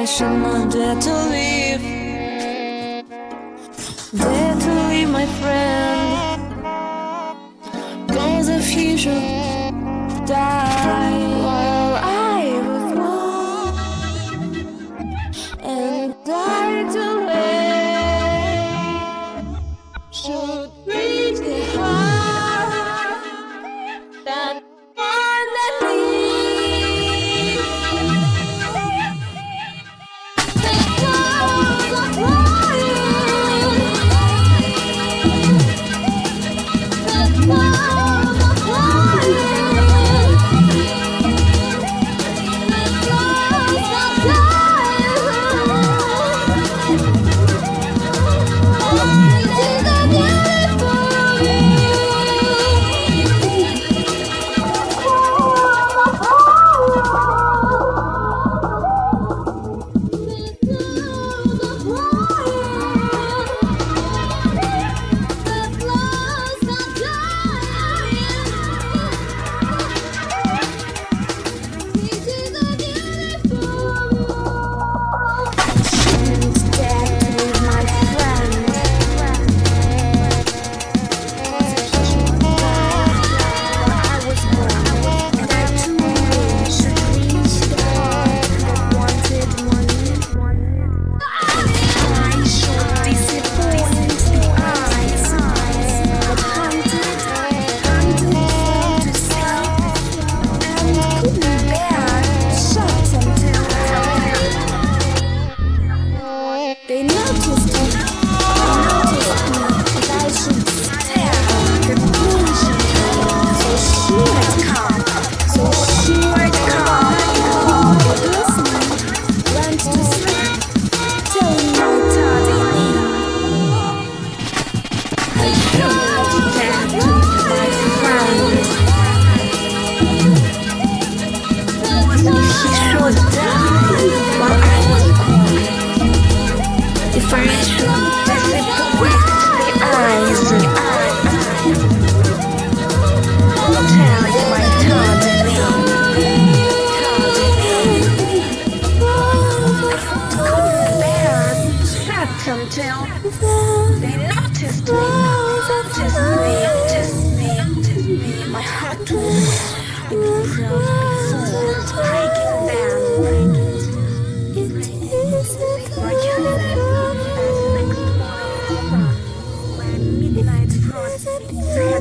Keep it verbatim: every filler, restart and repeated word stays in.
I should not dare to leave, dare to leave my friend, 'cause if he should die while I was born and die too late, should break the heart that finally the clouds are flying, the clouds are flying, the clouds are dying. I see the beautiful midnight frost.